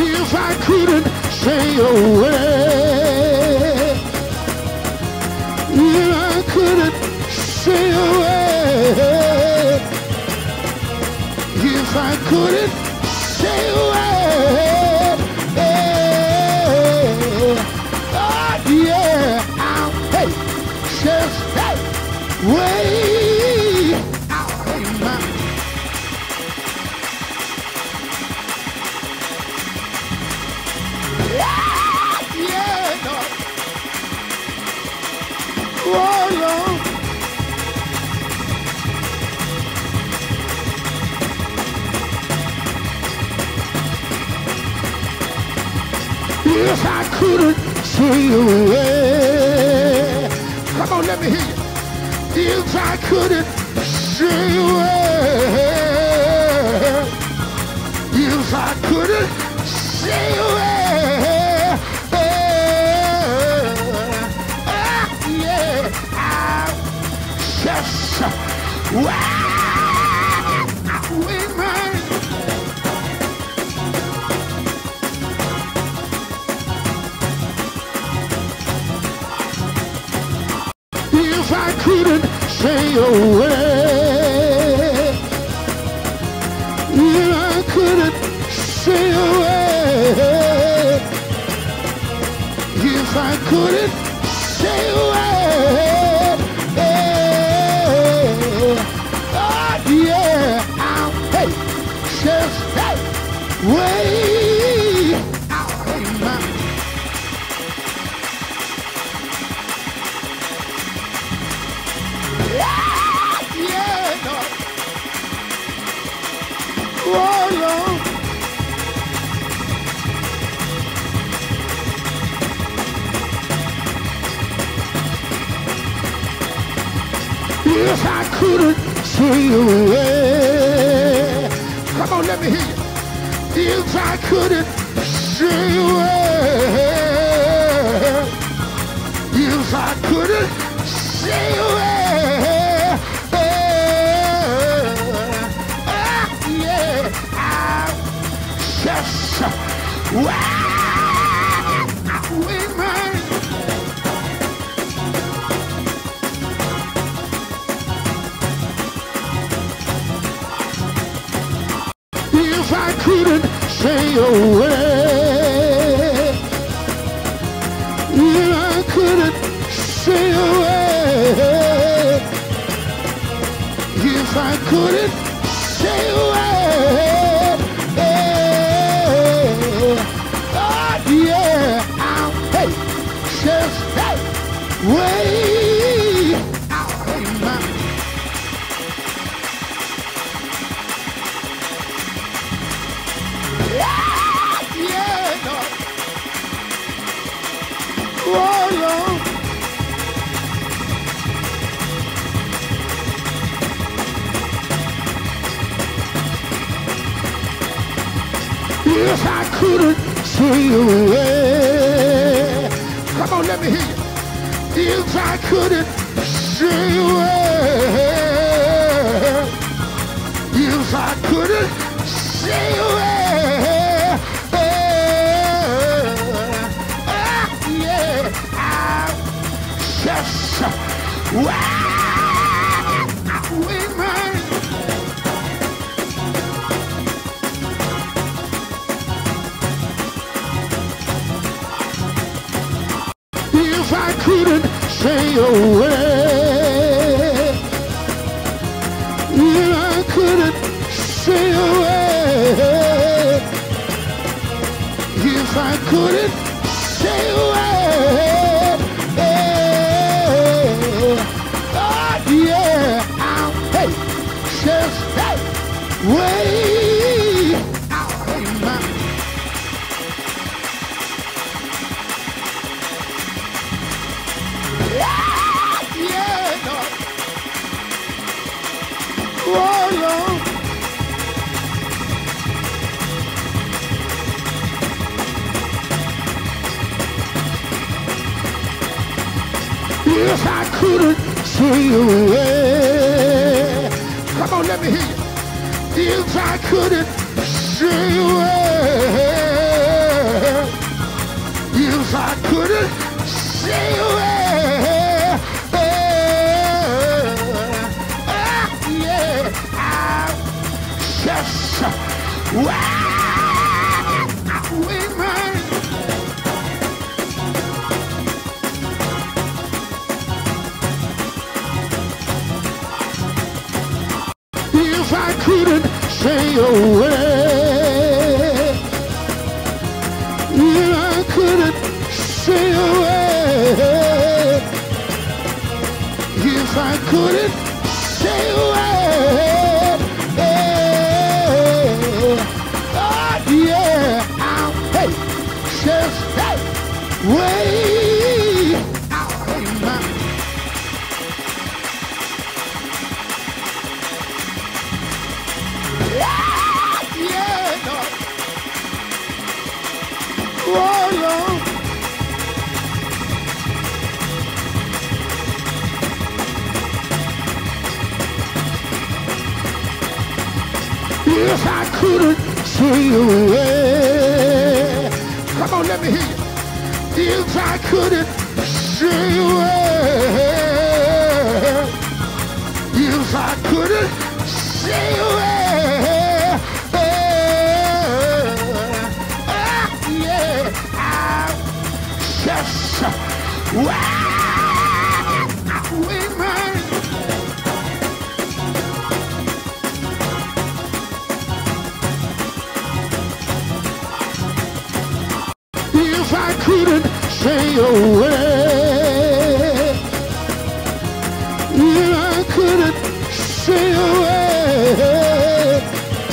if I couldn't say a word, if I couldn't say a word, if I couldn't say a word, oh yeah, hey, just hey, way out in my. Yeah, no. Oh, Lord. If I couldn't say a word, come on, let me hear you. If I couldn't say a word, if I couldn't say a word, yeah, I'll just with mine. If I couldn't say a word, if I couldn't say a word, if I couldn't say a word, oh yeah, I'll hey, just hey, way out in my. Yeah, no. Oh, Lord. If I couldn't say a word, come on, let me hear you. If I couldn't say a word, if I couldn't say a word, yeah, I'll just with mine. If I couldn't say a word, if I couldn't say a word, if I couldn't say a word, oh yeah, I'll hey, just hey, way out in my. Yeah, no. Oh, Lord. If I couldn't say a word, come on, let me hear you. If I couldn't say a word, if I couldn't say a word, yeah, I'll just with mine. If I couldn't say a word, if I couldn't say a word, if I couldn't say a word, oh yeah, I'll hey, just hey, way out in my. Yeah, no. Oh, Lord. If I couldn't say a word, come on, let me hear you. If I couldn't say a word, say a word, if I couldn't say a word, if I couldn't say a word, oh yeah, I'll hey, just hey, wait, I'll hey, my. Yeah, no. Oh, Lord. If I couldn't say a word, come on, let me hear you. If I couldn't say a word, if I couldn't say a word, yeah, I'll just with my. If I couldn't say a word, if I couldn't say a word,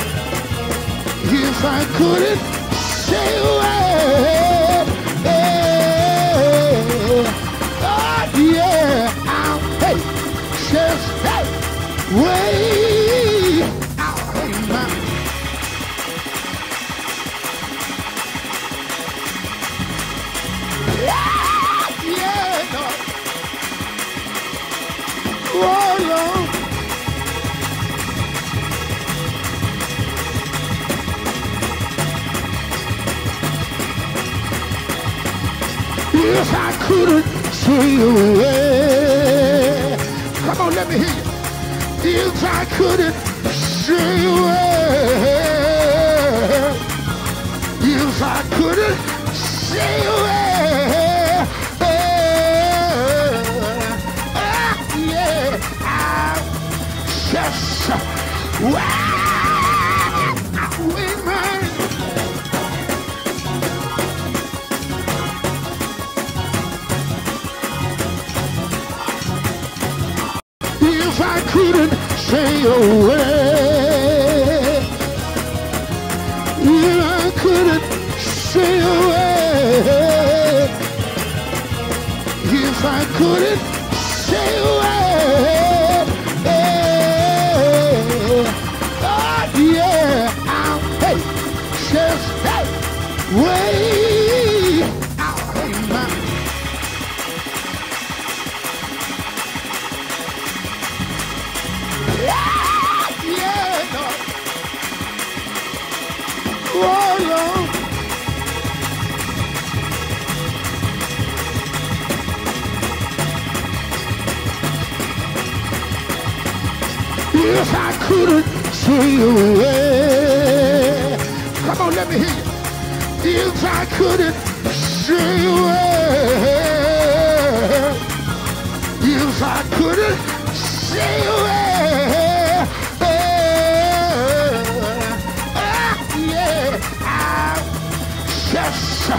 if I couldn't say a word, oh yeah, I'll hey, just hey, wait, I'll hey, my. Yeah, no. Oh, Lord. If I couldn't say a word, come on, let me hear you. If I couldn't say a word, if I couldn't say a word, yeah, I'll just with my. If I couldn't say a word, if I couldn't say a word, if I couldn't say a word, oh yeah, I'll hey, just hey, wait, I'll hey, my. Yeah, no. Oh, Lord. If I couldn't say a word, come on, let me hear you. If I couldn't say a word, if I couldn't say a word, yeah, I'll just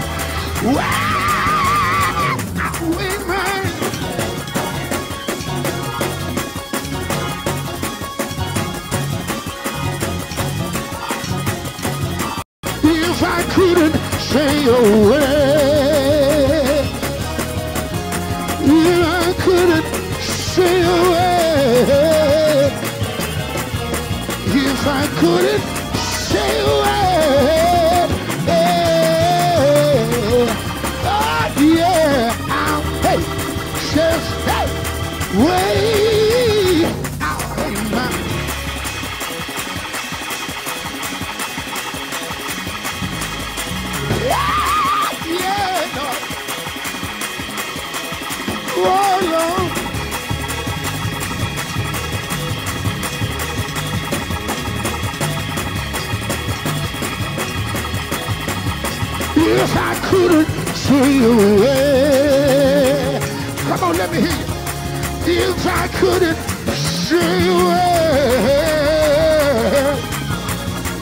with my. If I couldn't say a word, if I couldn't say a word, if I couldn't say a word, oh yeah, I'll hey, just hey, wait, I'll hey, my. Yeah, no. Oh, Lord. If I couldn't say a word, come on, let me hear you. If I couldn't say a word,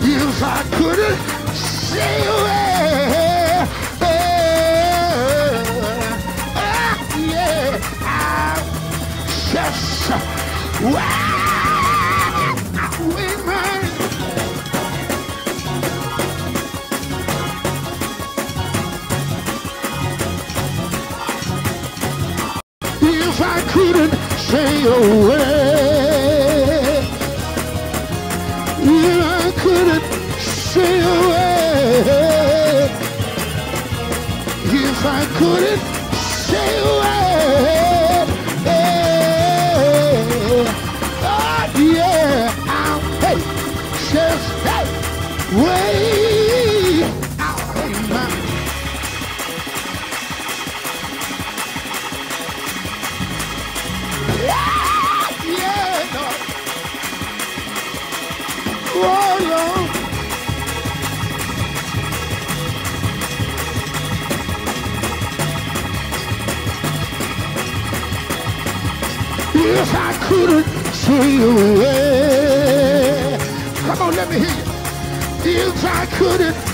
say a word, if I couldn't say a word, if I couldn't say a word, oh yeah, hey, just hey, way out in my. Yeah, no. Oh, Lord. If I couldn't say a word, come on, let me hear you. If I couldn't